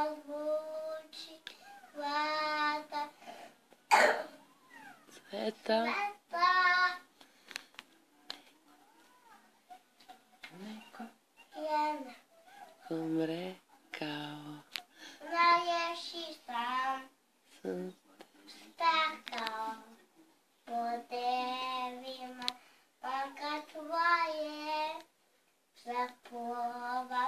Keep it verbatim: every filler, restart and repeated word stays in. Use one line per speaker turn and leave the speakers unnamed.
zvuči vata.
Sveta.
Sveta.
Neko
Jedna.
kom rekao.
Najljepši sam
Sam
stakao po devima, baka tvoje zaplova.